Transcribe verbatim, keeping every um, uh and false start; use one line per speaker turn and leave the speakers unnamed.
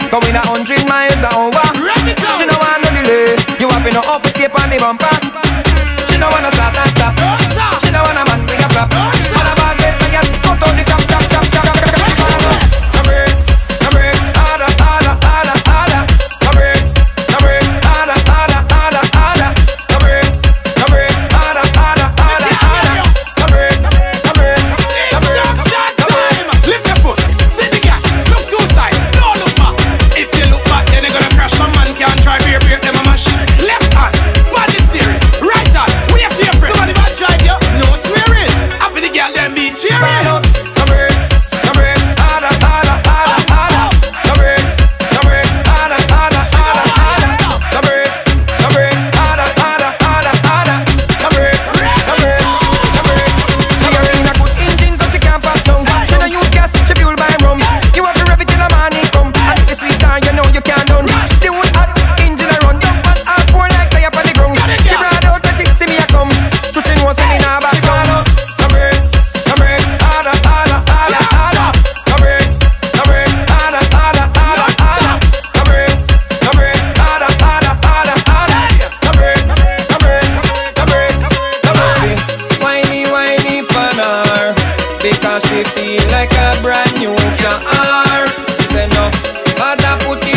going a hundred miles an hour. She no want no delay. You have no up escape on the bumper. She no wanna start and stop. She no wanna man bring a flap. On a ball get me and cut out the chop chop chop chop chop. No breaks, no breaks, harder, harder, harder, harder. No breaks, no breaks, harder, harder, harder, harder. No breaks, no breaks, harder, harder, harder, harder. No breaks, no breaks, no breaks, no breaks.
Lift your foot, sit the gas, look to side, don't look back. If you look back, then you're gonna crash. Some man can't drive here, break them a mash. Left hand, body steering, right hand, wave to your friend. Somebody bad drive you, no swearing. After the girl, them be cheering.
No breaks, no breaks, harder, harder, harder, harder. No breaks, no breaks, harder, harder, harder, harder. No breaks, no breaks, harder, harder, harder, harder. No breaks, no breaks, no breaks. She a in a good engine, so she can't pass down. She no use gas, she fuel by rum. You have to rev it till the morning come. And if you sweet down, you know you can't done. The wood hot engine a run, you hot half four like tie up on the ground. She brought out when she see me a come. So she knows me now back down. No breaks, no breaks, harder, harder, harder, harder. No breaks, no breaks, harder, harder, harder, harder. No breaks, no breaks, harder, harder, harder, harder. No breaks, no breaks, no breaks, no breaks. Whiny, whiny for her, because she feel like a brand new car. Say no, father put